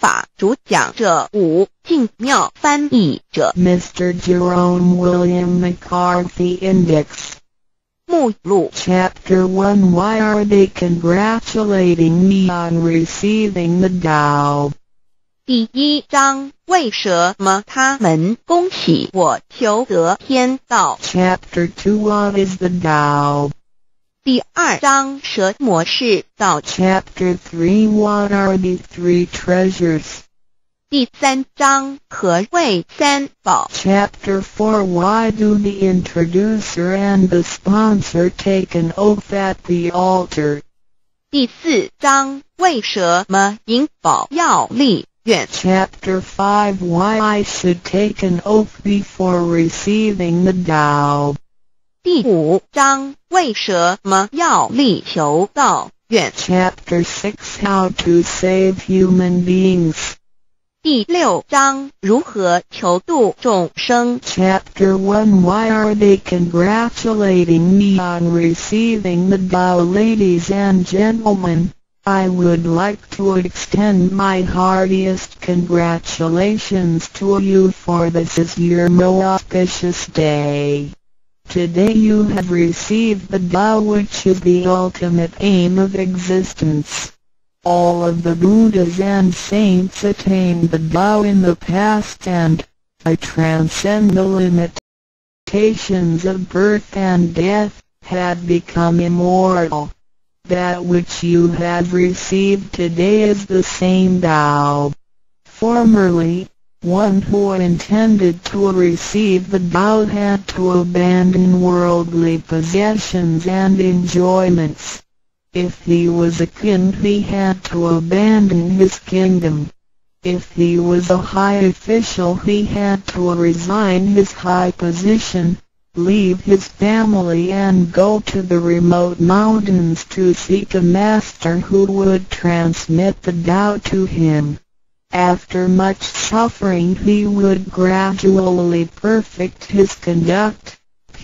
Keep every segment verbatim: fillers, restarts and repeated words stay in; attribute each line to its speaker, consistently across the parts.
Speaker 1: 法主讲者五，静妙翻译者
Speaker 2: Mister Jerome William McCarthy Index
Speaker 1: 目录
Speaker 2: Chapter one Why are they congratulating me on receiving the Tao?
Speaker 1: 第一章，为什么他们恭喜我求得天道
Speaker 2: Chapter two What is the Tao?
Speaker 1: 第二章，什么是道
Speaker 2: Chapter three What are the three treasures?
Speaker 1: 第三章，何谓三宝
Speaker 2: Chapter four Why do the introducer and the sponsor take an oath at the altar?
Speaker 1: 第四章，为什么引宝要立愿
Speaker 2: Chapter five Why I should take an oath before receiving the Tao?
Speaker 1: 第五章，为什么要立求道愿
Speaker 2: Chapter six How to save human beings?
Speaker 1: 第六章，如何求度众生
Speaker 2: Chapter one Why are they congratulating me on receiving the Tao? Ladies and gentlemen, I would like to extend my heartiest congratulations to you, for this is your most auspicious day. Today you have received the Tao, which is the ultimate aim of existence. All of the Buddhas and saints attained the Tao in the past, and I transcend the limitations of birth and death, had become immortal. That which you have received today is the same Tao. Formerly, one who intended to receive the Tao had to abandon worldly possessions and enjoyments. If he was a king, he had to abandon his kingdom. If he was a high official, he had to resign his high position, leave his family and go to the remote mountains to seek a master who would transmit the Tao to him. After much suffering he would gradually perfect his conduct,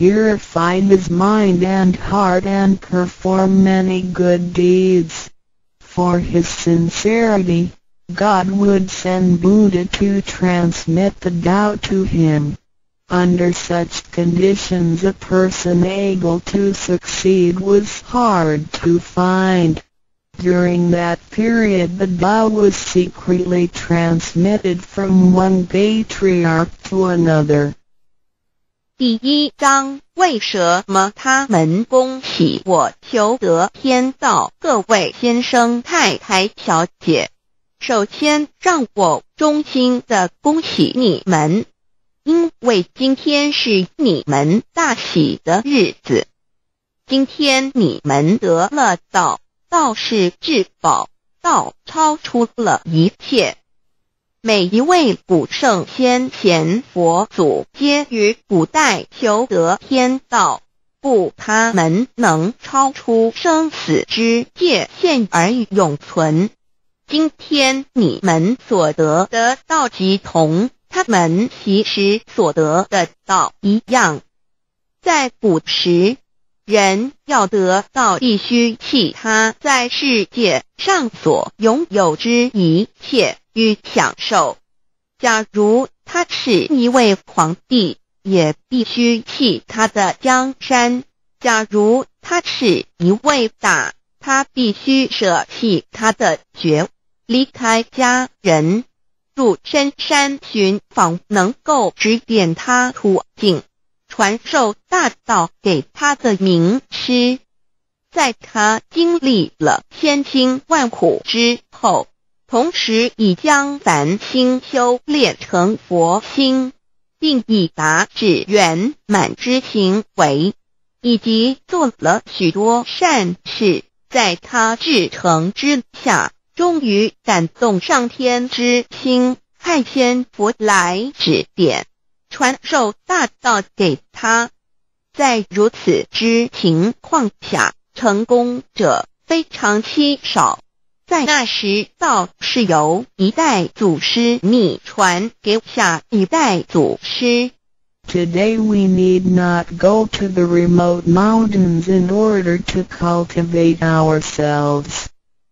Speaker 2: purify his mind and heart, and perform many good deeds. For his sincerity, God would send Buddha to transmit the Tao to him. Under such conditions a person able to succeed was hard to find. During that period the Tao was secretly transmitted from one patriarch to another.
Speaker 1: 第一章，为什么他们恭喜我求得天道？各位先生、太太、小姐，首先让我衷心地恭喜你们，因为今天是你们大喜的日子。今天你们得了道，道是至宝，道超出了一切。每一位古圣先贤佛祖皆于古代求得天道，故他们能超出生死之界限而永存。今天你们所得的道即同他们其实所得的道一样。在古时，人要得道必须弃他在世界上所拥有之一切与享受。假如他是一位皇帝，也必须弃他的江山；假如他是一位大，他必须舍弃他的爵，离开家人，入深山寻访能够指点他途径，传授大道给他的名师。在他经历了千辛万苦之后，同时已将凡心修炼成佛心，并已达至圆满之行为，以及做了许多善事，在他至诚之下，终于感动上天之心，派仙佛来指点，传授大道给他。在如此之情况下，成功者非常稀少。在那时，道是由一代祖师秘传给下一代祖师。
Speaker 2: Today we need not go to the remote mountains in order to cultivate ourselves.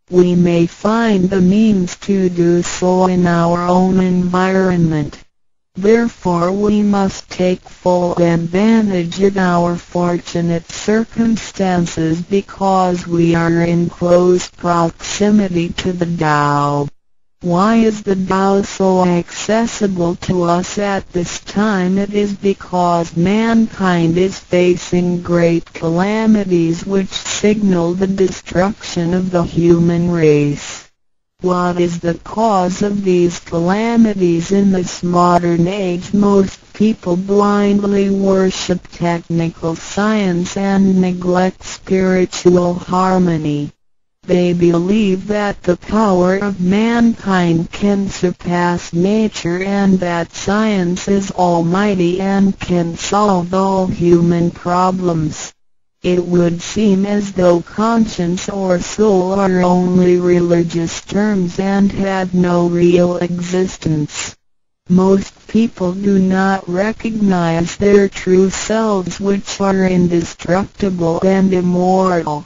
Speaker 2: we may find the means to do so in our own environment. Therefore we must take full advantage of our fortunate circumstances because we are in close proximity to the Tao. Why is the Tao so accessible to us at this time? It is because mankind is facing great calamities which signal the destruction of the human race. What is the cause of these calamities in this modern age? Most people blindly worship technical science and neglect spiritual harmony. They believe that the power of mankind can surpass nature and that science is almighty and can solve all human problems. It would seem as though conscience or soul are only religious terms and had no real existence. Most people do not recognize their true selves, which are indestructible and immortal.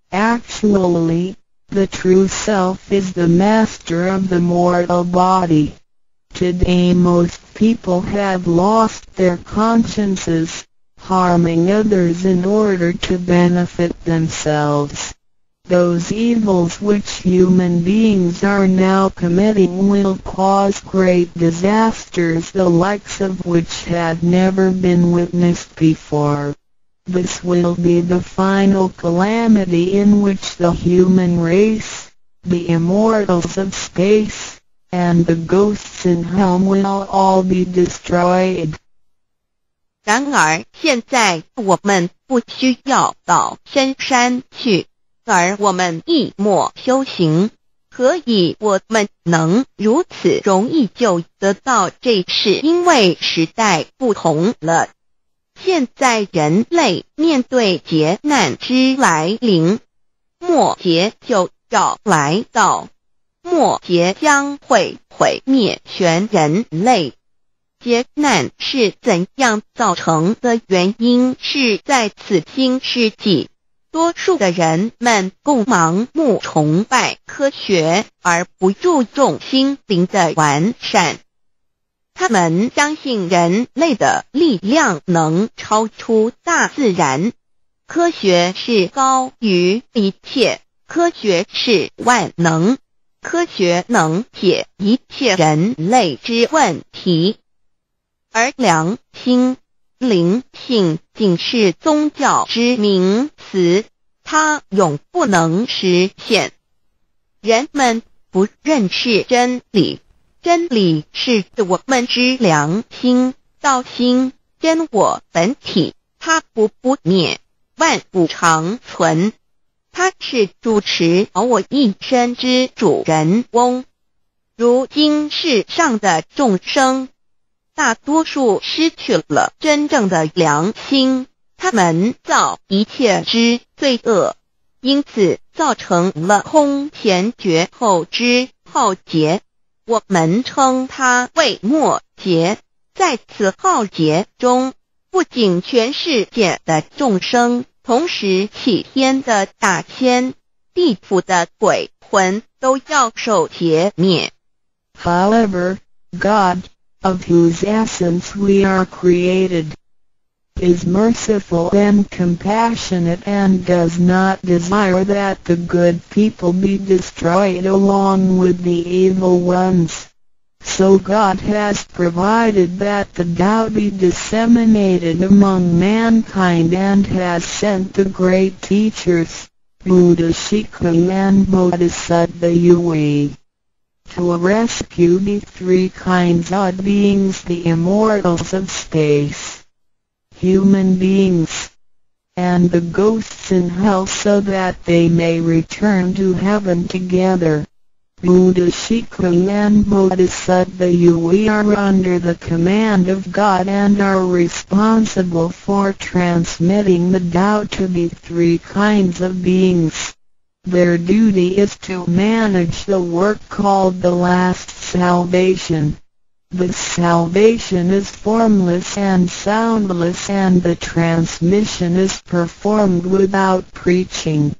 Speaker 2: Actually, the true self is the master of the mortal body. Today most people have lost their consciences, harming others in order to benefit themselves. Those evils which human beings are now committing will cause great disasters, the likes of which had never been witnessed before. This will be the final calamity in which the human race, the immortals of space, and the ghosts in hell will all be destroyed.
Speaker 1: 然而现在我们不需要到深山去，而我们一默修行。何以我们能如此容易就得到这事？因为时代不同了。现在人类面对劫难之来临，末劫就要来到，末劫将会毁灭全人类。劫难是怎样造成的？原因是在此新世纪，多数的人们共盲目崇拜科学，而不注重心灵的完善。他们相信人类的力量能超出大自然，科学是高于一切，科学是万能，科学能解一切人类之问题。而良心、灵性仅是宗教之名词，它永不能实现。人们不认识真理，真理是我们之良心、道心、真我本体，它不不灭，万物长存。它是主持我一生之主人翁。如今世上的众生，大多数失去了真正的良心，他们造一切之罪恶，因此造成了空前绝后之浩劫。我们称它为末劫。在此浩劫中，不仅全世界的众生，同时起天的大千、地府的鬼魂都要受劫灭。
Speaker 2: However, God, of whose essence we are created, is merciful and compassionate and does not desire that the good people be destroyed along with the evil ones. So God has provided that the Tao be disseminated among mankind and has sent the great teachers, Buddha Shikha and Bodhisattva Yue, to rescue the three kinds of beings, the immortals of space, human beings, and the ghosts in hell, so that they may return to heaven together. Buddha Shikha and Bodhisattva Yue are under the command of God and are responsible for transmitting the Tao to the three kinds of beings. Their duty is to manage the work called the last salvation. This salvation is formless and soundless, and the transmission is performed without preaching.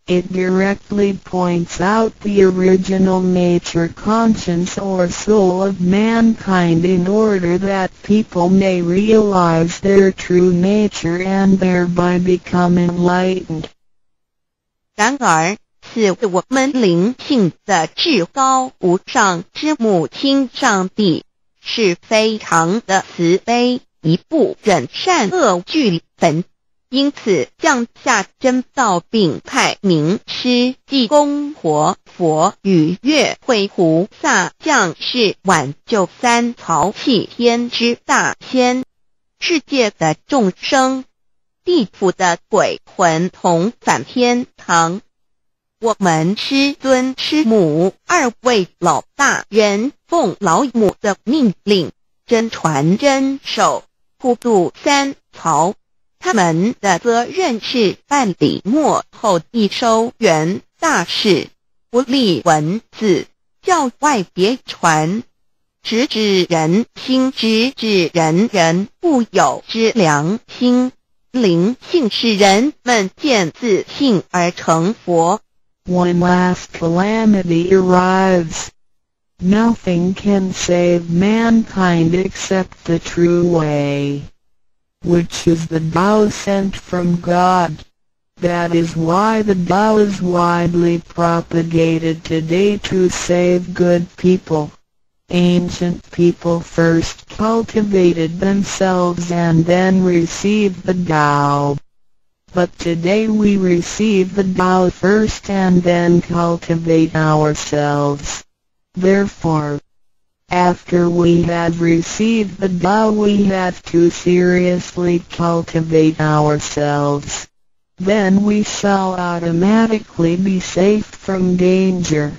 Speaker 2: It directly points out the original nature, conscience or soul of mankind in order that people may realize their true nature and thereby become enlightened.
Speaker 1: 然而，是我们灵性的至高无上之母亲上帝，是非常的慈悲，一不忍善恶俱焚，因此降下真道并派名师济公活佛与月慧菩萨降世挽救三曹弃天之大仙，世界的众生，地府的鬼魂同返天堂。我们师尊师母二位老大人奉老母的命令，真传真守，普渡三曹。他们的责任是办理末后一收圆大事，不立文字，教外别传，直指人心，直指人人不有之良心。灵性使人们见自信而成佛。
Speaker 2: When last calamity arrives, nothing can save mankind except the true way, which is the Tao sent from God. That is why the Tao is widely propagated today to save good people. Ancient people first cultivated themselves and then received the Tao. But today we receive the Tao first and then cultivate ourselves. Therefore, after we have received the Tao, we have to seriously cultivate ourselves. Then we shall automatically be safe from danger,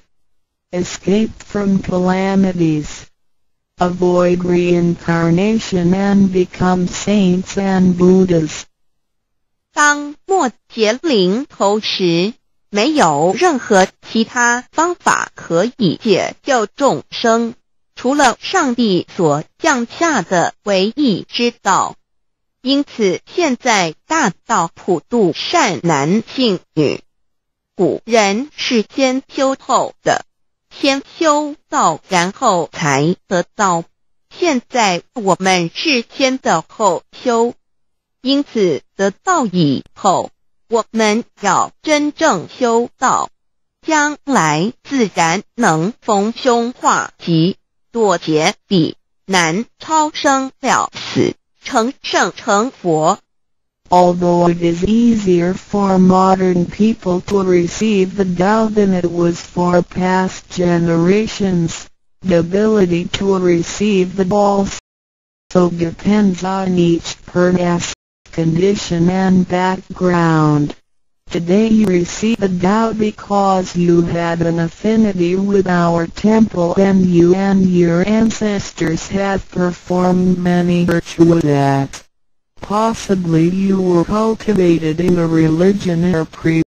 Speaker 2: escape from calamities, avoid reincarnation and become saints and Buddhas.
Speaker 1: 当末劫临头时，没有任何其他方法可以解救众生，除了上帝所降下的唯一之道。因此现在大道普渡善男信女。古人是先修后的，先修道然后才得道，现在我们是先的后修。因此得道以后，我们要真正修道，将来自然能逢凶化吉，躲劫彼难，超生了死，成圣成佛。
Speaker 2: Although it is easier for modern people to receive the Tao than it was for past generations, the ability to receive the Tao also depends on each person's condition and background. Today you receive the Tao because you had an affinity with our temple and you and your ancestors have performed many virtuous acts. Possibly you were cultivated in a religion in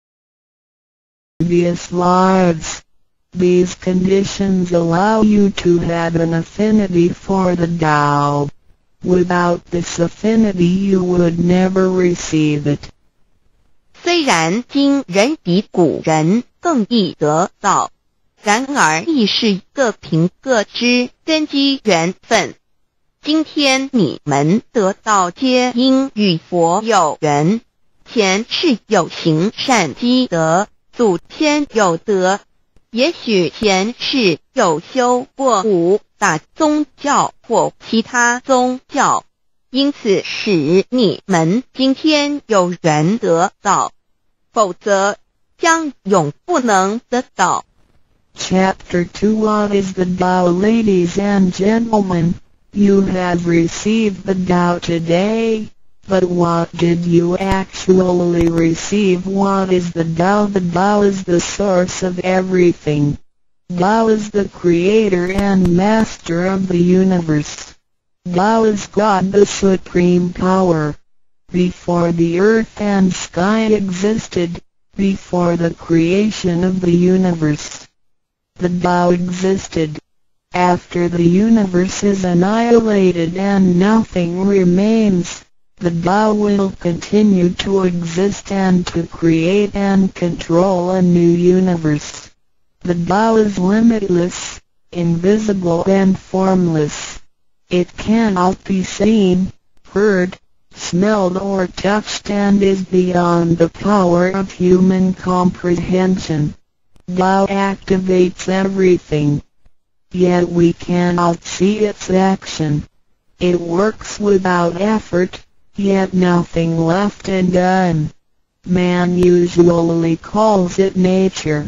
Speaker 2: previous lives. These conditions allow you to have an affinity for the Tao. Without this affinity you would never receive it.
Speaker 1: 虽然今人比古人更易得道，然而亦是各凭各之，根基缘分。今天你们得道皆因与佛有缘，前世有行善积德，祖先有德，也许前世有修过武打宗教或其他宗教，因此使你们今天有缘得道，否则将永不能得到。
Speaker 2: Chapter two What is the Tao? Ladies and gentlemen, you have received the Tao today, but what did you actually receive? What is the Tao? The Tao is the source of everything. Tao is the creator and master of the universe. Tao is God, the supreme power. Before the earth and sky existed, before the creation of the universe, the Tao existed. After the universe is annihilated and nothing remains, the Tao will continue to exist and to create and control a new universe. The Tao is limitless, invisible and formless. It cannot be seen, heard, smelled or touched and is beyond the power of human comprehension. Tao activates everything. Yet we cannot see its action. It works without effort, yet nothing left undone. Man usually calls it nature.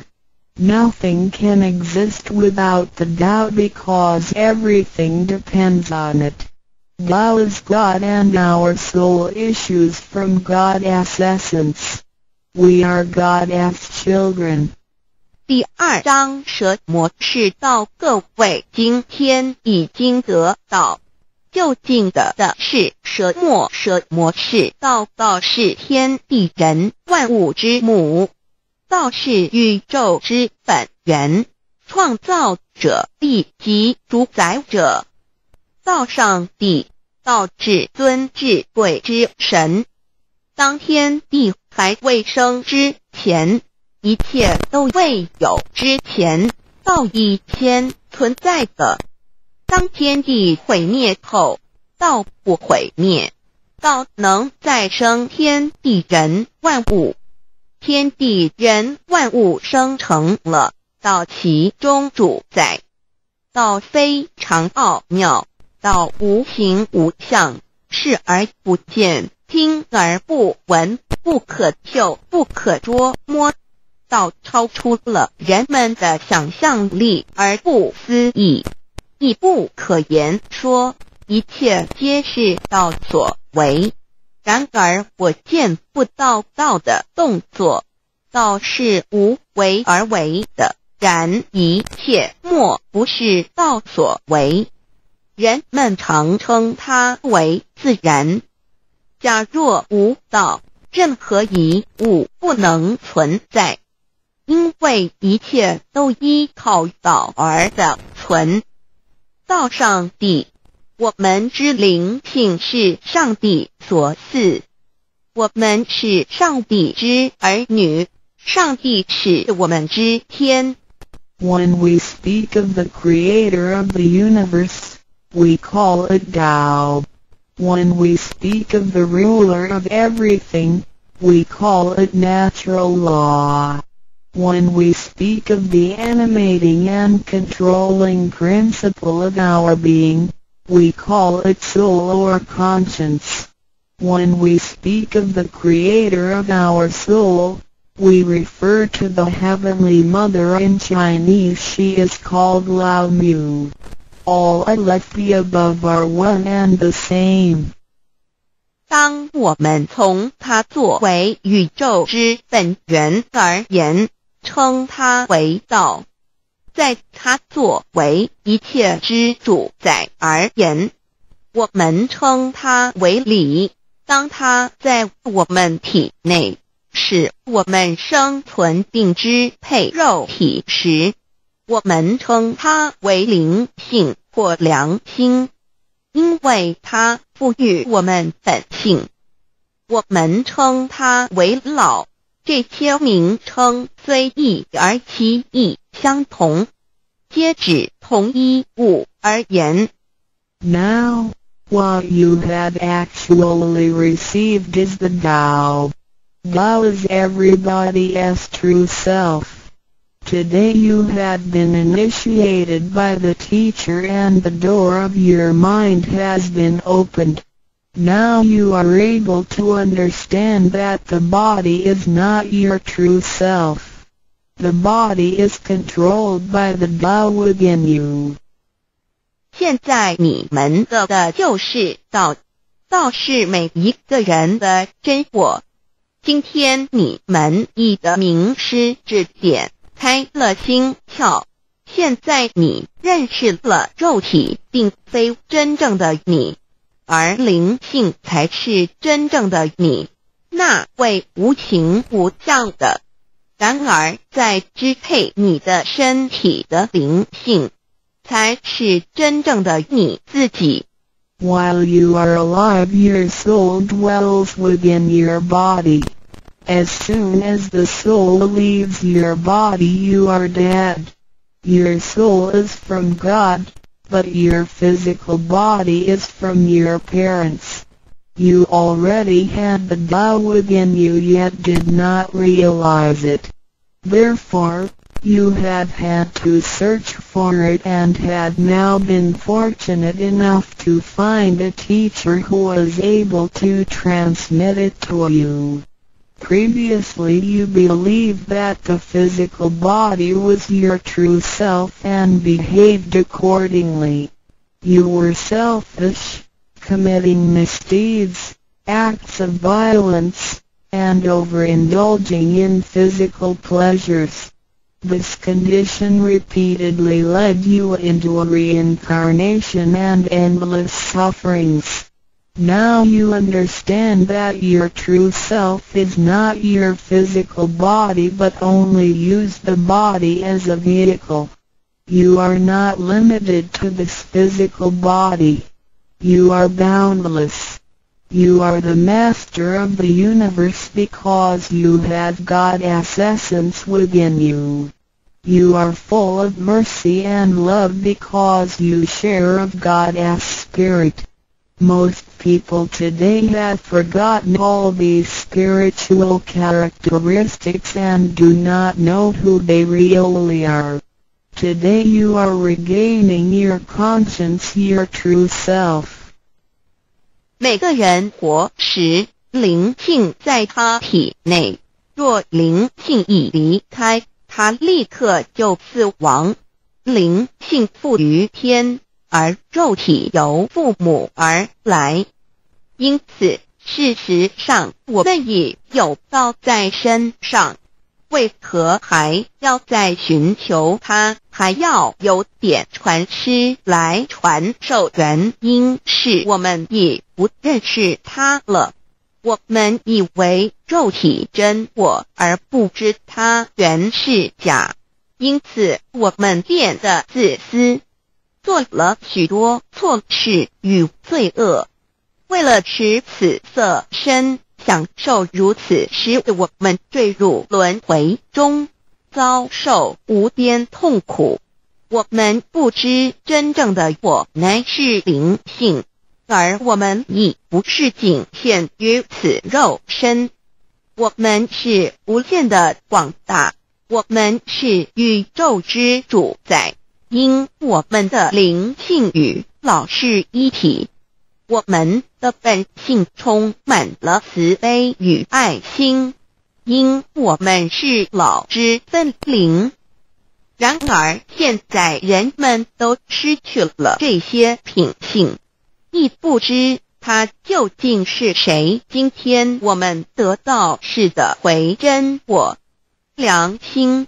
Speaker 2: Nothing can exist without the Tao because everything depends on it. Tao is God and our soul issues from God's essence. We are God's children.
Speaker 1: 第二章蛇魔是道，各位今天已经得到究竟的的是蛇魔，蛇魔是道，道是天地人万物之母，道是宇宙之本源，创造者亦即主宰者。道上帝，道至尊至贵之神。当天地还未生之前，一切都未有之前，道已先存在的。当天地毁灭后，道不毁灭，道能再生天地人万物。天地人万物生成了，道其中主宰。道非常奥妙，道无形无相，视而不见，听而不闻，不可嗅，不可捉摸。道超出了人们的想象力而不思议，亦不可言说，一切皆是道所为。然而我见不到道的动作，道是无为而为的，然一切莫不是道所为。人们常称它为自然。假若无道，任何一物不能存在，因为一切都依靠道而的存。道上帝，我们之灵性是上帝所赐，我们是上帝之儿女，上帝是我们之天。
Speaker 2: When we speak of the creator of the universe, we call it Tao. When we speak of the ruler of everything, we call it natural law. When we speak of the animating and controlling principle of our being, we call it soul or conscience. When we speak of the creator of our soul, we refer to the Heavenly Mother. In Chinese she is called Lao Mu. All of the above are one and the same.
Speaker 1: 当我们从它作为宇宙之本源而言，称它为道；在它作为一切之主宰而言，我们称它为理。当它在我们体内，使我们生存并支配肉体时，我们称它为灵性或良心，因为它赋予我们本性。我们称它为老，这些名称虽异而其义相同，皆指同一物而言。
Speaker 2: Now, what you have actually received is the Tao. Tao is everybody's true self. Today you have been initiated by the teacher and the door of your mind has been opened. Now you are able to understand that the body is not your true self. The body is controlled by the Tao within you.
Speaker 1: 现在你们得的就是道，道是每一个人的真我。今天你们已得名师指点，开了心窍。现在你认识了肉体并非真正的你，而灵性才是真正的你，那位无形无相的。然而在支配你的身体的灵性，才是真正的你自己。
Speaker 2: While you are alive, your soul dwells within your body. As soon as the soul leaves your body, you are dead. Your soul is from God, but your physical body is from your parents. You already had the Tao within you, yet did not realize it. Therefore, you have had to search for it and had now been fortunate enough to find a teacher who was able to transmit it to you. Previously you believed that the physical body was your true self and behaved accordingly. You were selfish, committing misdeeds, acts of violence, and overindulging in physical pleasures. This condition repeatedly led you into a reincarnation and endless sufferings. Now you understand that your true self is not your physical body but only use the body as a vehicle. You are not limited to this physical body. You are boundless. You are the master of the universe because you have God's essence within you. You are full of mercy and love because you share of God's spirit. Most people today have forgotten all these spiritual characteristics and do not know who they really are. Today you are regaining your conscience, your true self.
Speaker 1: 每个人活时，灵性在他体内，若灵性一离开，他立刻就死亡。灵性附于天，而肉体由父母而来。因此，事实上我们已有道在身上，为何还要再寻求它，还要有点传师来传授？原因是我们已不认识它了。我们以为肉体真我，而不知它原是假，因此我们变得自私，做了许多错事与罪恶。为了使此色身享受如此，使我们坠入轮回中，遭受无边痛苦。我们不知真正的我乃是灵性，而我们已不是仅限于此肉身。我们是无限的广大，我们是宇宙之主宰，因我们的灵性与老是一体。我们的本性充满了慈悲与爱心，因我们是老之分灵。然而现在人们都失去了这些品性，亦不知他究竟是谁。今天我们得到是的回真我良心。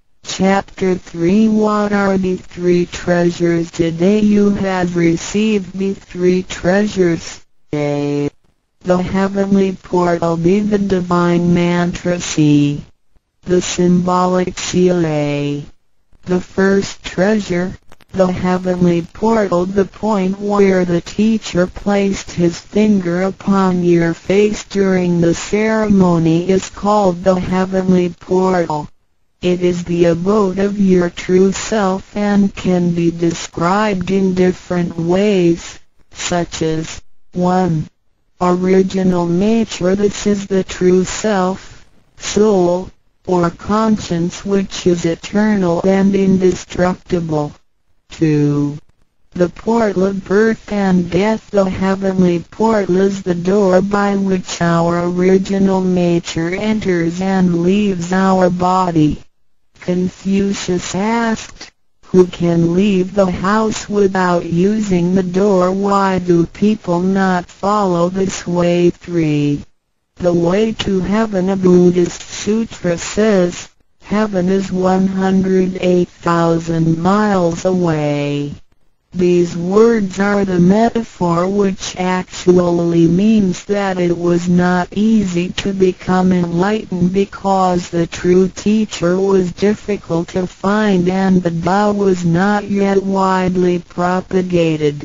Speaker 2: Chapter three What are the three treasures? Today you have received the three treasures. A. The heavenly portal. B. The divine mantra. C. The symbolic seal. A. The first treasure, the heavenly portal. The point where the teacher placed his finger upon your face during the ceremony is called the heavenly portal. It is the abode of your true self and can be described in different ways, such as one. Original nature. This is the true self, soul, or conscience which is eternal and indestructible. two. The portal of birth and death. The heavenly portal is the door by which our original nature enters and leaves our body. Confucius asked, who can leave the house without using the door? Why do people not follow this way? three. The way to heaven. A Buddhist sutra says, heaven is one hundred eight thousand miles away. These words are the metaphor which actually means that it was not easy to become enlightened because the true teacher was difficult to find and the Tao was not yet widely propagated.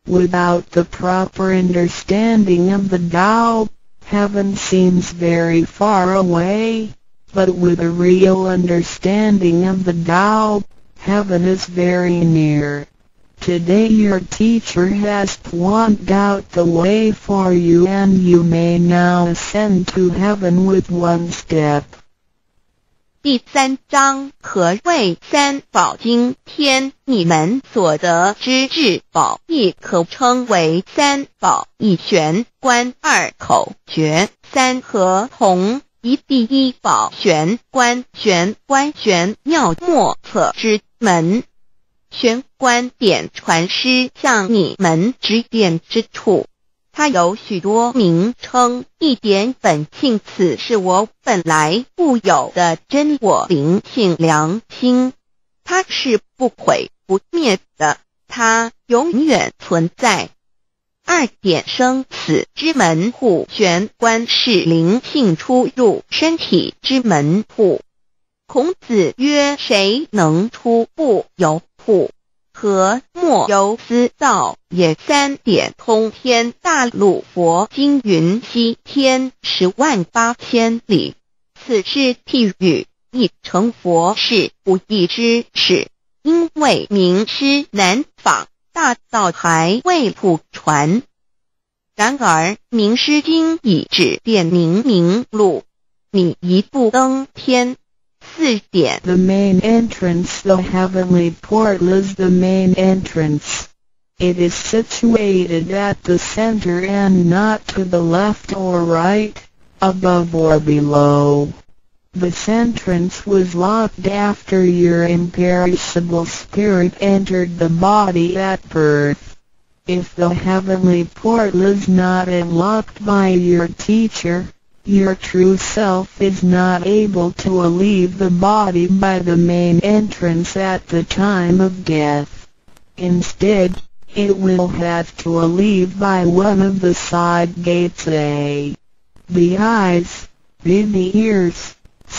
Speaker 2: Without the proper understanding of the Tao, heaven seems very far away, but with a real understanding of the Tao, heaven is very near. Today your teacher has pointed out the way for you and you may now ascend to heaven with one step.
Speaker 1: 第三章，何谓三宝经天？你们所得之至宝，亦可称为三宝。一玄关，二口诀，三合同。一第一宝玄关，玄关玄妙莫测之门。玄关点传师向你们指点之处。它有许多名称，一点本性，此是我本来固有的真我灵性良心，它是不毁不灭的，它永远存在。二点生死之门户，玄关是灵性出入身体之门户。孔子曰：谁能出不由户？何莫由思道也。三点通天大陆佛经云：西天十万八千里，此是譬喻，亦成佛是不易之事。因为名师难访，大道还未普传。然而名师经已指点明明路，你一步登天。四点
Speaker 2: The main entrance, the heavenly portal is the main entrance. It is situated at the center and not to the left or right, above or below. This entrance was locked after your imperishable spirit entered the body at birth. If the heavenly portal is not unlocked by your teacher, your true self is not able to leave the body by the main entrance at the time of death. Instead, it will have to leave by one of the side gates: A. The eyes, B. The ears,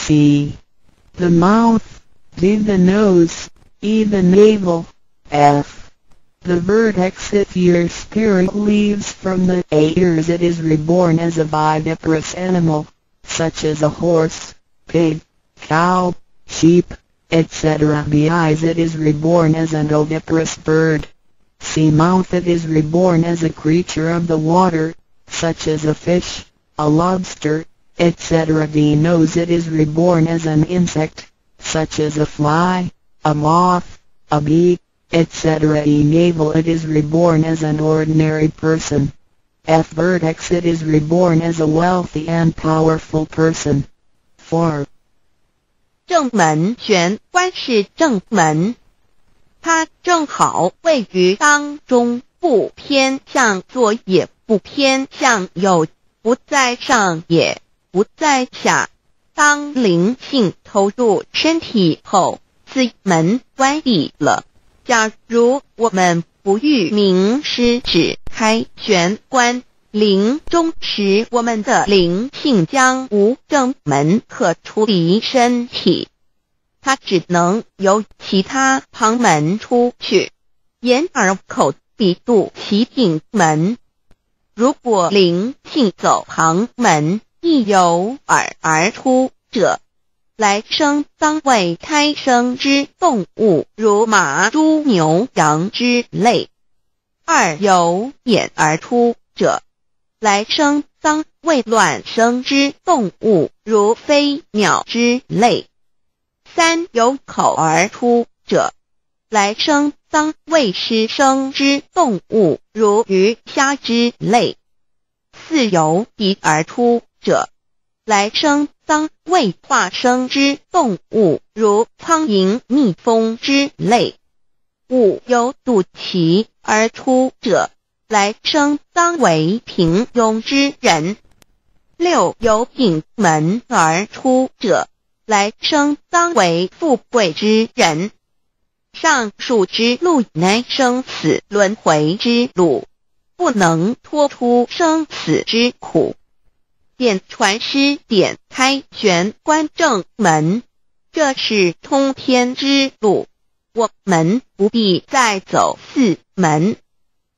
Speaker 2: C. The mouth, D. The nose, E. The navel, F. The vertex. If your spirit leaves from the ears, it is reborn as a viviparous animal, such as a horse, pig, cow, sheep, et cetera. The eyes, it is reborn as an oviparous bird. C. Mouth, it is reborn as a creature of the water, such as a fish, a lobster, et cetera. The nose, it is reborn as an insect, such as a fly, a moth, a bee, et cetera. E. Navel, it is reborn as an ordinary person. F. Vertex, it is reborn as a wealthy and powerful person. four.
Speaker 1: 正门玄关是正门，它正好位于当中，不偏向左也不偏向右，不在上也不在下。当灵性投入身体后，此门关闭了。假如我们不欲名师指开玄关，临终时我们的灵性将无正门可出离身体，它只能由其他旁门出去，眼耳口鼻肚脐颈门。如果灵性走旁门，亦由耳而出者，来生当为胎生之动物，如马、猪、牛、羊之类。二由眼而出者，来生当为卵生之动物，如飞鸟之类。三由口而出者，来生当为湿生之动物，如鱼虾之类。四由鼻而出者，来生当为化生之动物，如苍蝇、蜜蜂之类。五由肚脐而出者，来生当为平庸之人。六由颈门而出者，来生当为富贵之人。上述之路乃生死轮回之路，不能脱出生死之苦。点传师点开玄关正门，这是通天之路，我们不必再走四门。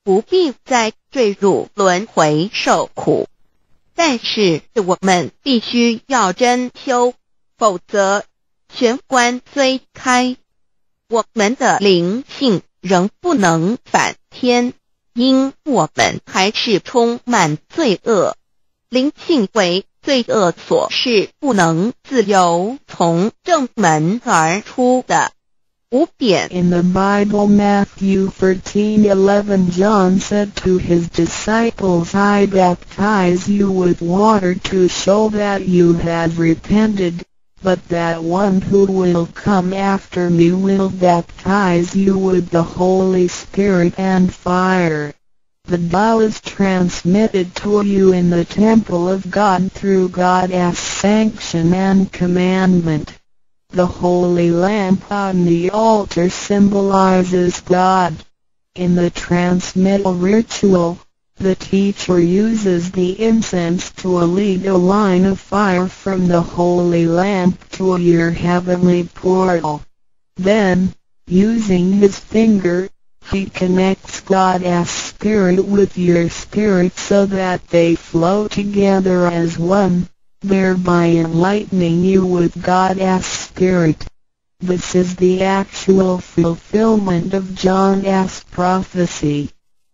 Speaker 1: 不必再坠入轮回受苦。但是我们必须要真修，否则玄关虽开，我们的灵性仍不能返天，因我们还是充满罪恶，灵性为罪恶所是不能自由从正门而出的。五点
Speaker 2: In the Bible, Matthew thirteen eleven, John said to his disciples, I baptize you with water to show that you have repented, but that one who will come after me will baptize you with the Holy Spirit and fire. The Tao is transmitted to you in the temple of God through God's sanction and commandment. The holy lamp on the altar symbolizes God. In the transmittal ritual, the teacher uses the incense to lead a line of fire from the holy lamp to your heavenly portal. Then, using his finger, he connects God's spirit with your spirit so that they flow together as one, thereby enlightening you with God's spirit. This is the actual fulfillment of John's prophecy.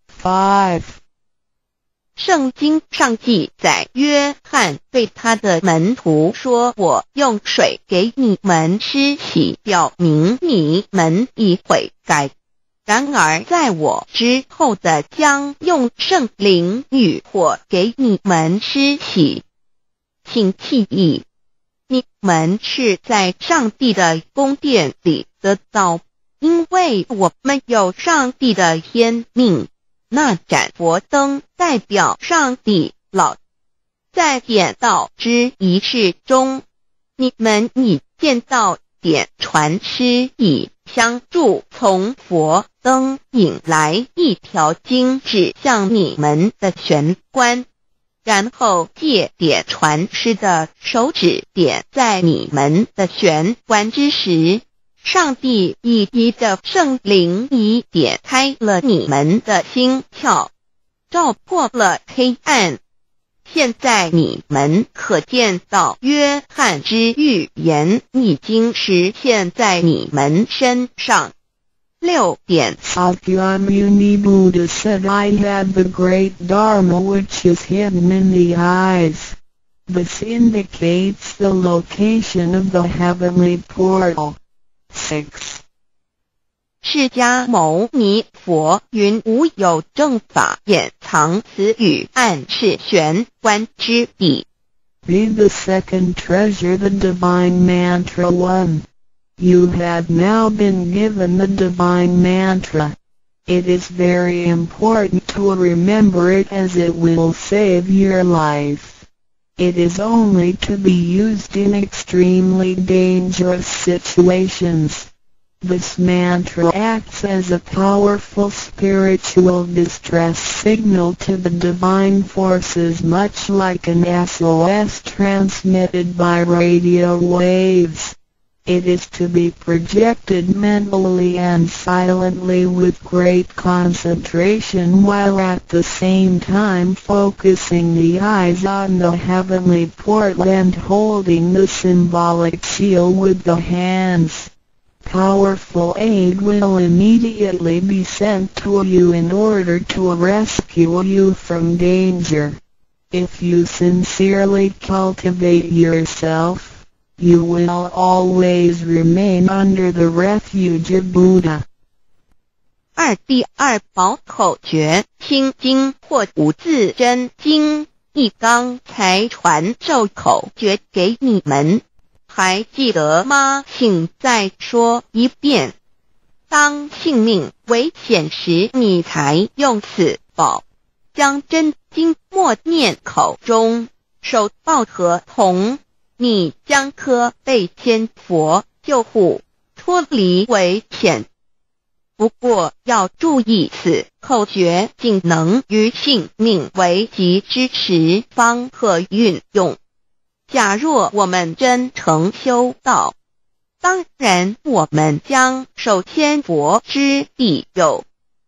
Speaker 2: five.
Speaker 1: 圣经上记载，约翰对他的门徒说，我用水给你们施洗，表明你们已悔改。然而在我之后的将用圣灵与火给你们施洗。请记忆，你们是在上帝的宫殿里得到，因为我们有上帝的天命。那盏佛灯代表上帝老。在点道之仪式中，你们已见到点传师以香柱从佛灯引来一条经指向你们的玄关，然后借点传师的手指点在你们的玄关之时，上帝以一的圣灵已点开了你们的心窍，照破了黑暗。现在你们可见到约翰之预言已经实现在你们身上。六点
Speaker 2: Sakyamuni Buddha said, I had the great Dharma which is hidden in the eyes. This indicates the location of the heavenly portal. six.
Speaker 1: 释迦牟尼佛云无有正法掩藏此语，暗示玄关之地。
Speaker 2: Be the second treasure, the divine mantra one. You have now been given the divine mantra. It is very important to remember it as it will save your life. It is only to be used in extremely dangerous situations. This mantra acts as a powerful spiritual distress signal to the divine forces, much like an S O S transmitted by radio waves. It is to be projected mentally and silently with great concentration, while at the same time focusing the eyes on the heavenly portal and holding the symbolic shield with the hands. Powerful aid will immediately be sent to you in order to rescue you from danger. If you sincerely cultivate yourself, you will always remain under the refuge of Buddha.
Speaker 1: 二第二宝口诀，心经或五字真经，一刚才传授口诀给你们。还记得吗？请再说一遍。当性命危险时，你才用此宝，将真经默念口中，手抱合同，你将可被天佛救护，脱离危险。不过要注意，此口诀仅能于性命危急之时方可运用。假若我们真诚修道，当然我们将受天佛之庇佑。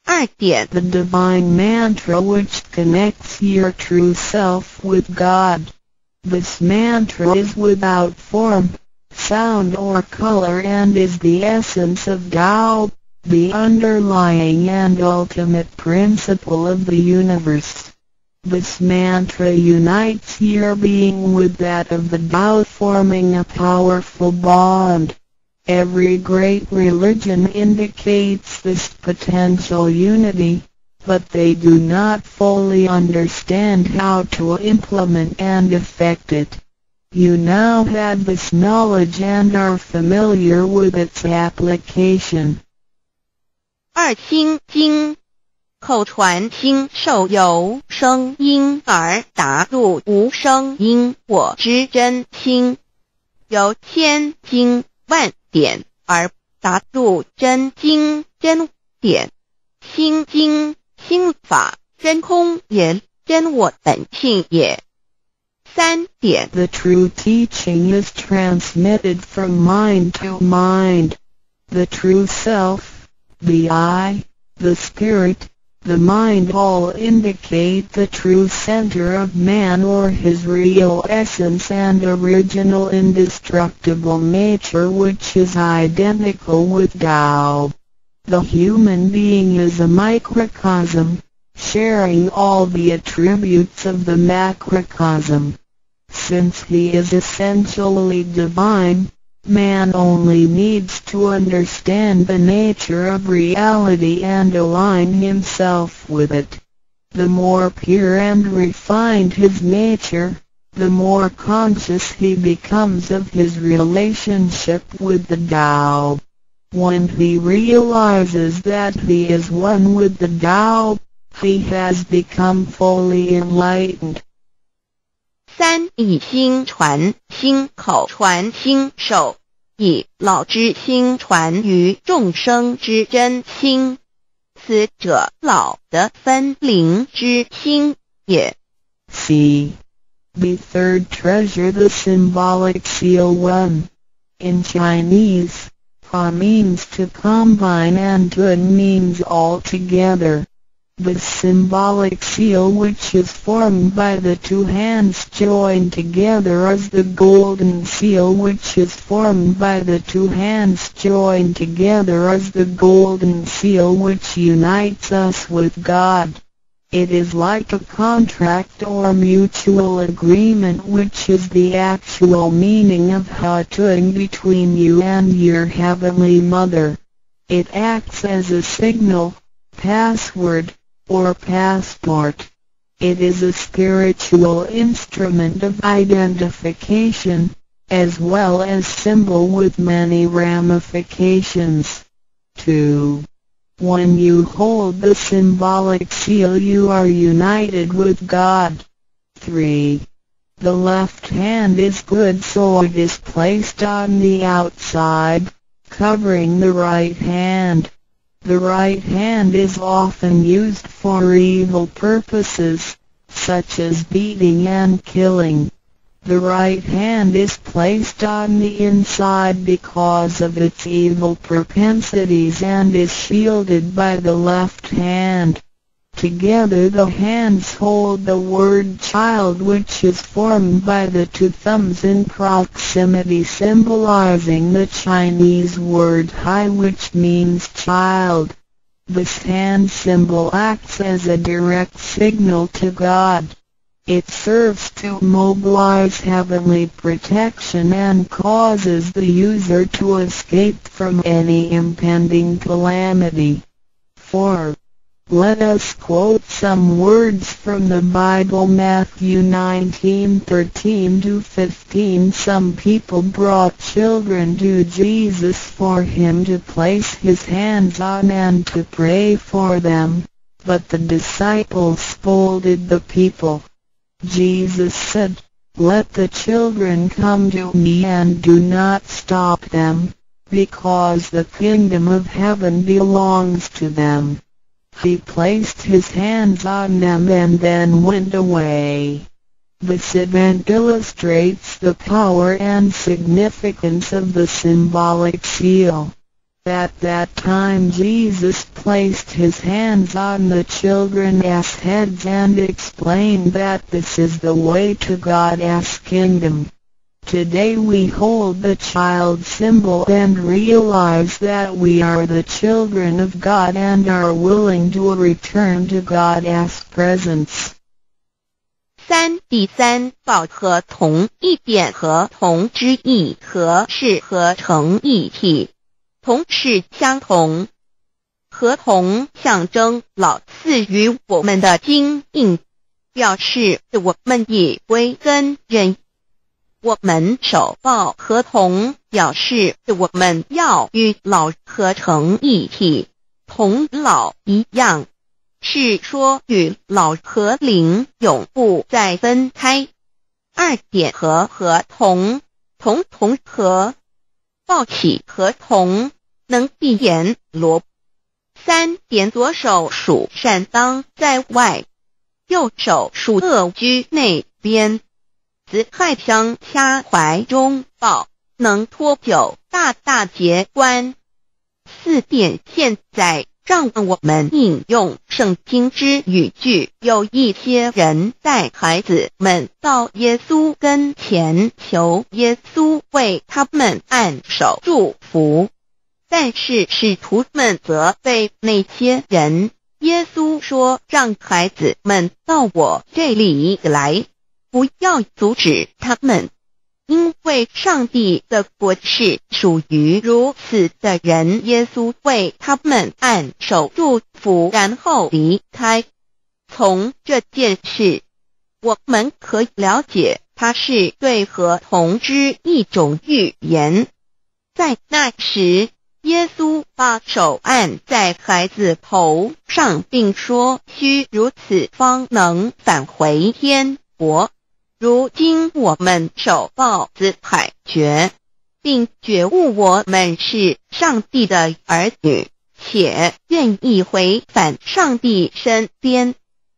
Speaker 1: 二点
Speaker 2: The divine mantra which connects your true self with God. This mantra is without form, sound or color and is the essence of Tao, the underlying and ultimate principle of the universe. This mantra unites your being with that of the Tao, forming a powerful bond. Every great religion indicates this potential unity, but they do not fully understand how to implement and effect it. You now have this knowledge and are familiar with its application.
Speaker 1: 二心经，口传心受有声音而达入无声因果之真心，由千经万点而达入真经真点。心经心法真空也，真我本性也。三点
Speaker 2: The true teaching is transmitted from mind to mind. The true self, the I, the spirit, the mind all indicate the true center of man or his real essence and original indestructible nature, which is identical with Tao. The human being is a microcosm, sharing all the attributes of the macrocosm. Since he is essentially divine, man only needs to understand the nature of reality and align himself with it. The more pure and refined his nature, the more conscious he becomes of his relationship with the Tao. When he realizes that he is one with the Tao, he has become fully enlightened.
Speaker 1: 三以心传心口传心手，以老之心传于众生之真心，此者老的分灵之心也。
Speaker 2: C. The third treasure, the symbolic seal one. In Chinese, Pa means to combine and Tun means all together. The symbolic seal, which is formed by the two hands joined together, is the golden seal, which is formed by the two hands joined together as the golden seal which unites us with God. It is like a contract or mutual agreement, which is the actual meaning of Hatun between you and your Heavenly Mother. It acts as a signal, password, or passport. It is a spiritual instrument of identification, as well as symbol with many ramifications. two. When you hold the symbolic seal, you are united with God. three. The left hand is good, so it is placed on the outside, covering the right hand. The right hand is often used for evil purposes, such as beating and killing. The right hand is placed on the inside because of its evil propensities and is shielded by the left hand. Together the hands hold the word child, which is formed by the two thumbs in proximity, symbolizing the Chinese word hai, which means child. This hand symbol acts as a direct signal to God. It serves to mobilize heavenly protection and causes the user to escape from any impending calamity. four. Let us quote some words from the Bible. Matthew nineteen thirteen to fifteen. Some people brought children to Jesus for him to place his hands on and to pray for them, but the disciples scolded the people. Jesus said, "Let the children come to me and do not stop them, because the kingdom of heaven belongs to them." He placed his hands on them and then went away. This event illustrates the power and significance of the symbolic seal. At that time Jesus placed his hands on the children's heads and explained that this is the way to God's kingdom. Today we hold the child symbol and realize that we are the children of God and are willing to return to God's presence.
Speaker 1: 三第三抱合同一点合同之意合是合成一体，同是相同，合同象征老赐予我们的经印，表示我们已归根认。我们手抱合同，表示我们要与老合成一体，同老一样，是说与老和灵永不再分开。二点合合同，同同合，抱起合同，能闭眼罗。三点左手属善当在外，右手属恶居内边。子亥相掐怀中抱，能托九大大节关。四点现在让我们引用圣经之语句，有一些人带孩子们到耶稣跟前，求耶稣为他们按手祝福，但是使徒们责备那些人。耶稣说，让孩子们到我这里来，不要阻止他们，因为上帝的国是属于如此的人。耶稣为他们按手祝福，然后离开。从这件事，我们可以了解，它是对合同之一种预言。在那时，耶稣把手按在孩子头上，并说，须如此方能返回天国。如今我们手抱子海觉，并觉悟我们是上帝的儿女，且愿意回返上帝身边。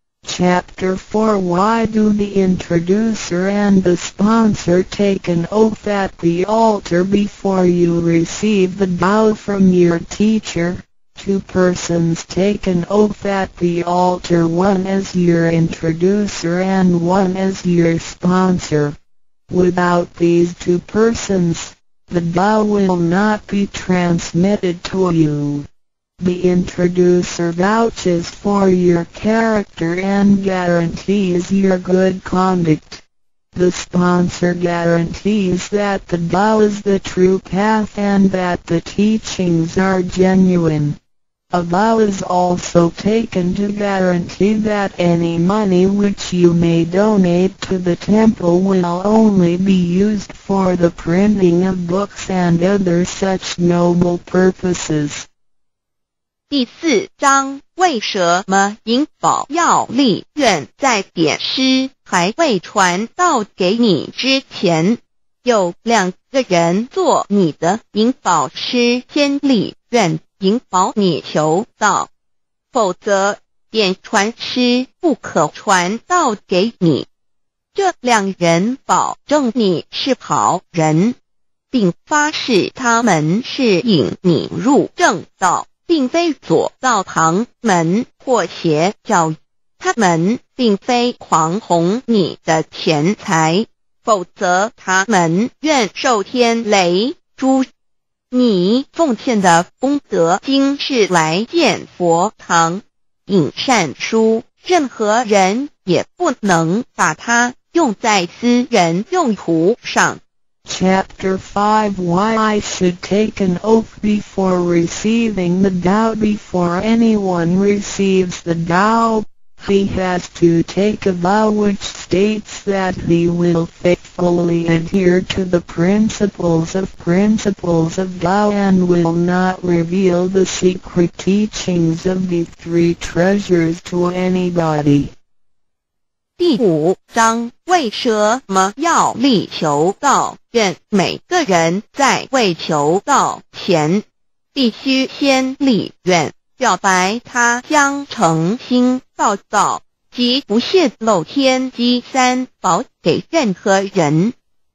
Speaker 2: Chapter four Why do the introducer and the sponsor take an oath at the altar before you receive the vow from your teacher? Two persons take an oath at the altar, one as your introducer and one as your sponsor. Without these two persons, the vow will not be transmitted to you. The introducer vouches for your character and guarantees your good conduct. The sponsor guarantees that the vow is the true path and that the teachings are genuine. A vow is also taken to guarantee that any money which you may donate to the temple will only be used for the printing of books and other such noble purposes.
Speaker 1: 第四章，为什么银宝要立愿在典诗还未传到给你之前，有两个人做你的银宝师，先立愿引保你求道，否则典传师不可传道给你。这两人保证你是好人，并发誓他们是引你入正道，并非左道旁门或邪教。他们并非狂哄你的钱财，否则他们愿受天雷诛。你奉献的功德经是来见佛堂，引善书，任何人也不能把它用在私人用途上。
Speaker 2: Chapter five Why I should take an oath before receiving the vow. Before anyone receives the vow, he has to take a vow which states that he will faithfully adhere to the principles of principles of vow and will not reveal the secret teachings of the three treasures to anybody.
Speaker 1: 第五章，为什么要立求道？愿每个人在未求道前，必须先立愿，表白他将诚心报道及不泄露天机三宝给任何人。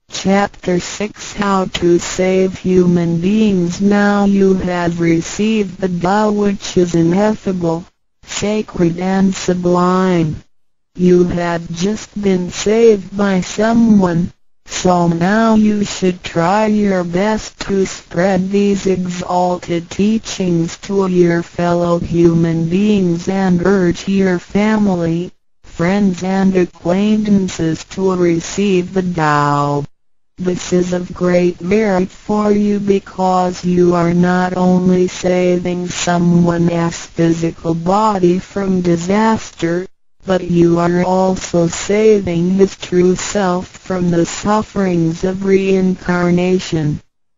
Speaker 2: Chapter six How to Save Human Beings. Now you have received the Tao, which is ineffable, sacred and sublime. You have just been saved by someone, so now you should try your best to spread these exalted teachings to your fellow human beings and urge your family, friends and acquaintances to receive the Tao. This is of great merit for you because you are not only saving someone's physical body from disaster, but you are also saving his true self from the sufferings of reincarnation.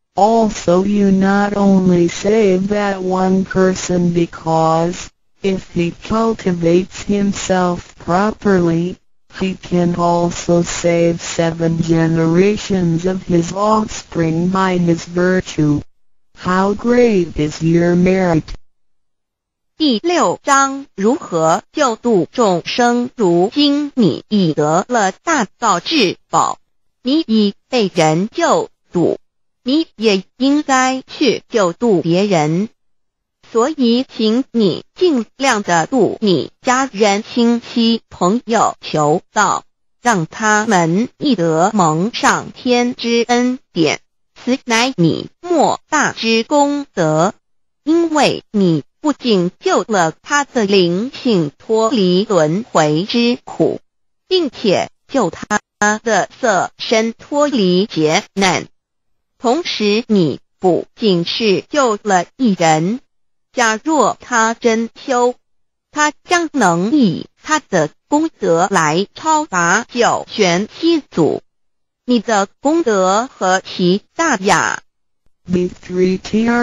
Speaker 2: Also you not only save that one person because, if he cultivates himself properly, he can also save seven generations of his offspring by his virtue. How great is your merit!
Speaker 1: 第六章如何救度众生。如今你已得了大道至宝，你已被人救度，你也应该去救度别人。所以请你尽量的度你家人、亲戚、朋友求道，让他们亦得蒙上天之恩典，此乃你莫大之功德。因为你不仅救了他的灵性脱离轮回之苦，并且救他的色身脱离劫难，同时你不仅是救了一人，假若他真修，他将能以他的功德来超拔九玄七祖。你的功德何其大呀！
Speaker 2: The three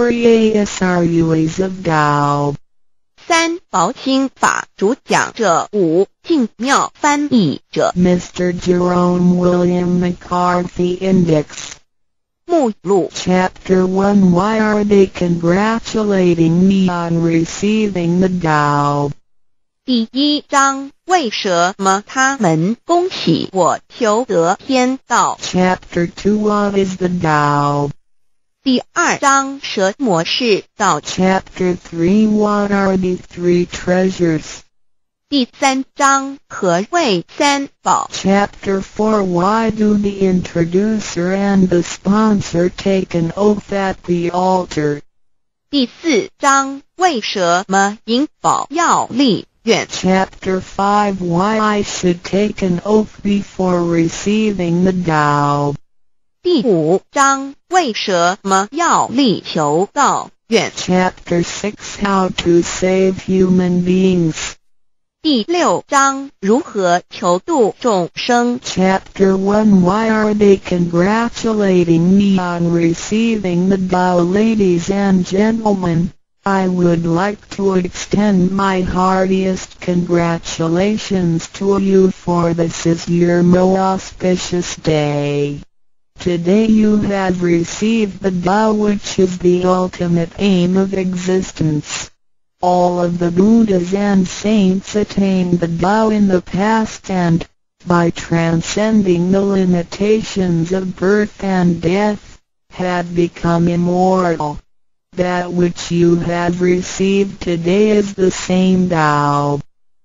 Speaker 2: Trasruas of Tao。
Speaker 1: 三宝清法主讲者，五净妙翻译者
Speaker 2: Mister Jerome William McCarthy Index。
Speaker 1: 目录
Speaker 2: Chapter one Why are they congratulating me on receiving the Tao?
Speaker 1: 第一章为什么他们恭喜我求得天道。
Speaker 2: Chapter two What is the Tao?
Speaker 1: 第二章什么是道。
Speaker 2: Chapter three What are the three treasures?
Speaker 1: 第三章何谓三宝。
Speaker 2: Chapter four Why do the introducer and the sponsor take an oath at the altar?
Speaker 1: 第四章为什么引宝要立愿。
Speaker 2: Chapter five Why I should take an oath before receiving the Tao?
Speaker 1: 第五章为什么要立求道愿。
Speaker 2: Chapter six How to save human beings.
Speaker 1: 第六章如何求度众生。
Speaker 2: Chapter one Why are they congratulating me on receiving the Tao? Ladies and gentlemen, I would like to extend my heartiest congratulations to you, for this is your most auspicious day. Today you have received the Tao, which is the ultimate aim of existence. All of the Buddhas and saints attained the Tao in the past and, by transcending the limitations of birth and death, had become immortal. That which you have received today is the same Tao.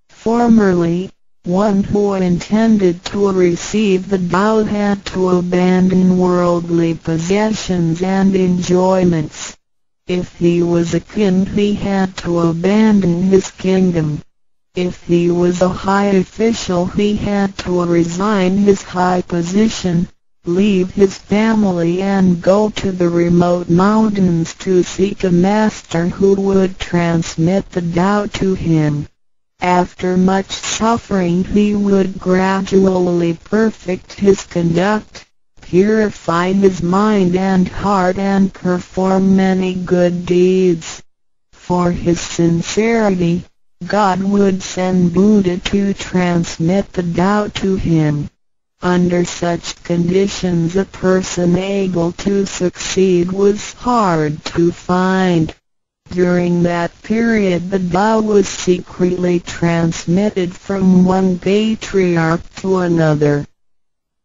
Speaker 2: Formerly, one who intended to receive the Tao had to abandon worldly possessions and enjoyments. If he was a king, he had to abandon his kingdom. If he was a high official, he had to resign his high position, leave his family and go to the remote mountains to seek a master who would transmit the Tao to him. After much suffering he would gradually perfect his conduct, purify his mind and heart and perform many good deeds. For his sincerity, God would send Buddha to transmit the Tao to him. Under such conditions a person able to succeed was hard to find. During that period the Tao was secretly transmitted from one patriarch to another.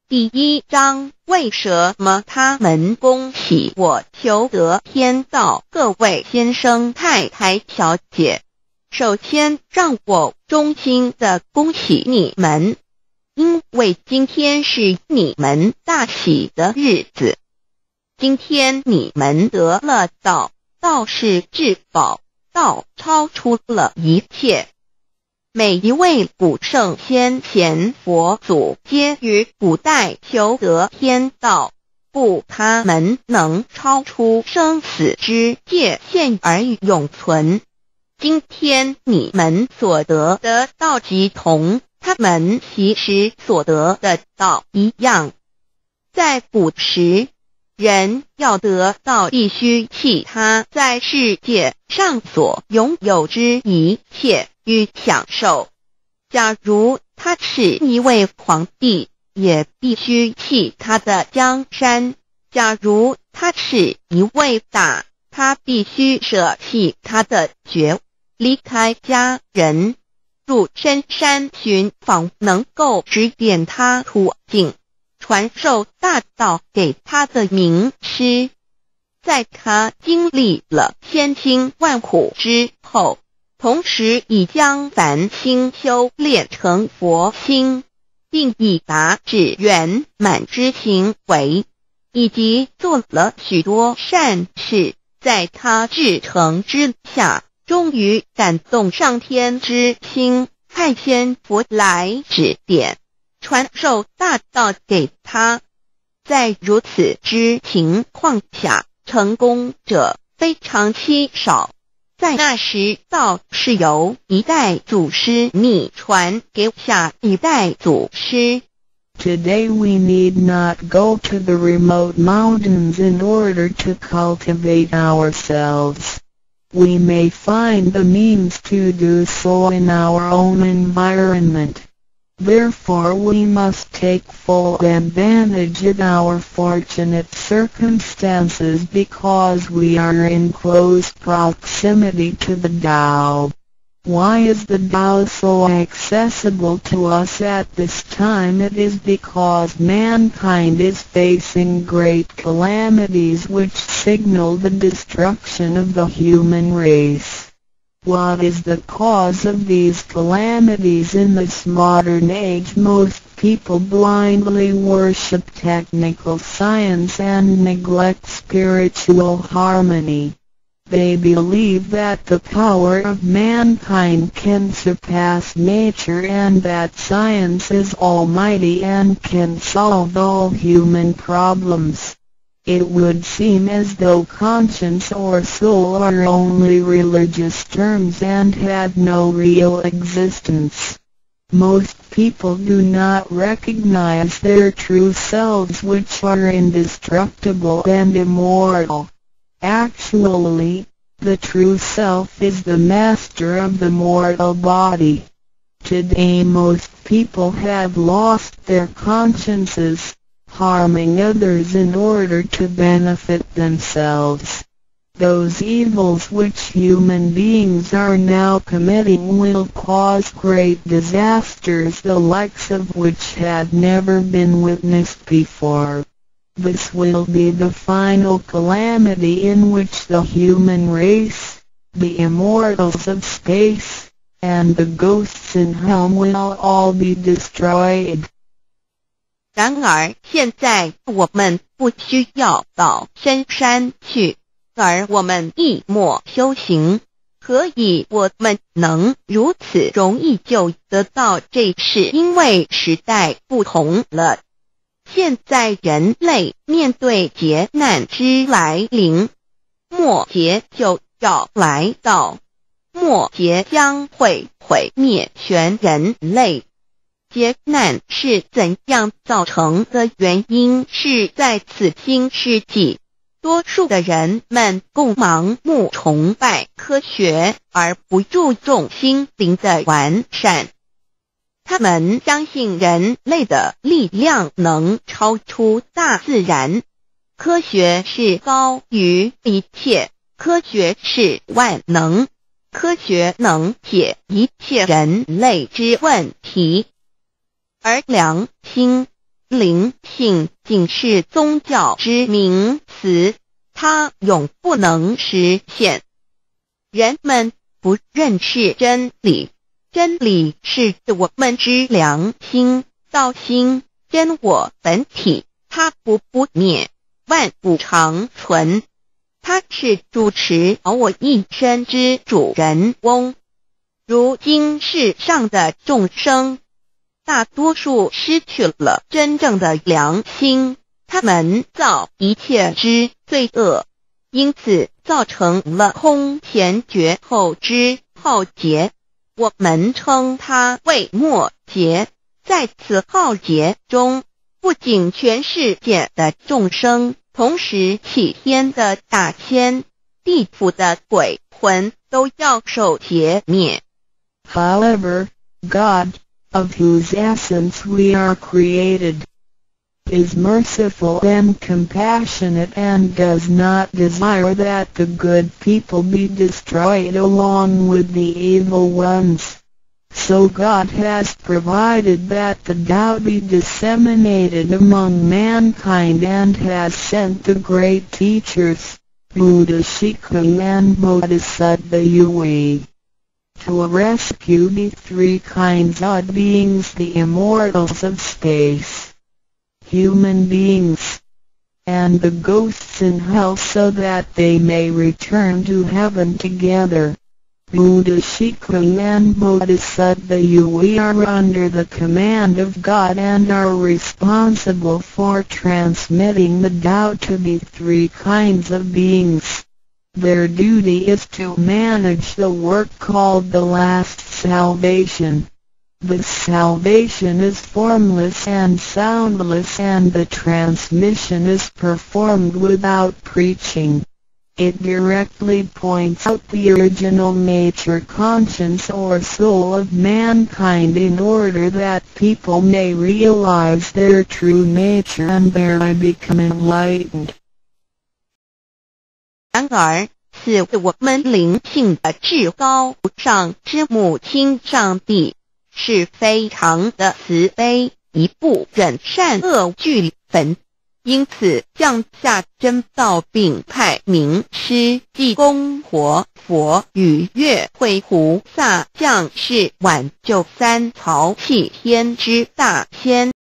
Speaker 1: 第一章，为什么他们恭喜我求得天道？各位先生、太太、小姐，首先让我衷心的恭喜你们，因为今天是你们大喜的日子。今天你们得了道，道是至宝，道超出了一切。每一位古圣先贤佛祖皆于古代求得天道，故他们能超出生死之界限而永存。今天你们所得的道即同他们其实所得的道一样。在古时，人要得道必须弃他在世界上所拥有之一切与享受。假如他是一位皇帝，也必须弃他的江山；假如他是一位大，他必须舍弃他的爵，离开家人，入深山寻访能够指点他途径，传授大道给他的名师。在他经历了千辛万苦之后，同时已将凡心修炼成佛心，并已达至圆满之行为，以及做了许多善事，在他至诚之下，终于感动上天之心，派仙佛来指点传授大道给他。在如此之情况下，成功者非常稀少。在那时，道是由一代祖师秘传给下一代祖师。
Speaker 2: Today we need not go to the remote mountains in order to cultivate ourselves. We may find the means to do so in our own environment. Therefore we must take full advantage of our fortunate circumstances because we are in close proximity to the Tao. Why is the Tao so accessible to us at this time? It is because mankind is facing great calamities which signal the destruction of the human race. What is the cause of these calamities? In this modern age, most people blindly worship technical science and neglect spiritual harmony. They believe that the power of mankind can surpass nature and that science is almighty and can solve all human problems. It would seem as though conscience or soul are only religious terms and have no real existence. Most people do not recognize their true selves, which are indestructible and immortal. Actually, the true self is the master of the mortal body. Today most people have lost their consciences, harming others in order to benefit themselves. Those evils which human beings are now committing will cause great disasters, the likes of which had never been witnessed before. This will be the final calamity in which the human race, the immortals of space, and the ghosts in hell will all be destroyed.
Speaker 1: 然而现在我们不需要到深山去，而我们一默修行。何以我们能如此容易就得到这事？因为时代不同了。现在人类面对劫难之来临，末劫就要来到，末劫将会毁灭全人类。劫难是怎样造成的？原因是在此新世纪，多数的人们共盲目崇拜科学，而不注重心灵的完善。他们相信人类的力量能超出大自然，科学是高于一切，科学是万能，科学能解一切人类之问题。而良心、 灵性仅是宗教之名词，它永不能实现。人们不认识真理，真理是我们之良心、道心、真我本体，它不不灭，万物长存。它是主持我一生之主人翁。如今世上的众生，大多数失去了真正的良心，他们造一切之罪恶，因此造成了空前绝后之浩劫。我们称它为末劫。在此浩劫中，不仅全世界的众生，同时起天的大千、地府的鬼魂都要受劫灭。
Speaker 2: However, God, of whose essence we are created, is merciful and compassionate and does not desire that the good people be destroyed along with the evil ones. So God has provided that the Tao be disseminated among mankind and has sent the great teachers, Buddha Shikha and Bodhisattva Yue, to rescue the three kinds of beings, the immortals of space, human beings, and the ghosts in hell, so that they may return to heaven together. Buddha Shikha and Bodhisattva Yue are under the command of God and are responsible for transmitting the Tao to the three kinds of beings. Their duty is to manage the work called the last salvation. This salvation is formless and soundless, and the transmission is performed without preaching. It directly points out the original nature, conscience or soul of mankind in order that people may realize their true nature and thereby become enlightened.
Speaker 1: 然而，是我们灵性的至高无上之母亲上帝，是非常的慈悲，一不忍善恶俱焚，因此降下真道，并派名师济公活佛与月慧菩萨降世，挽救三曹弃天之大千。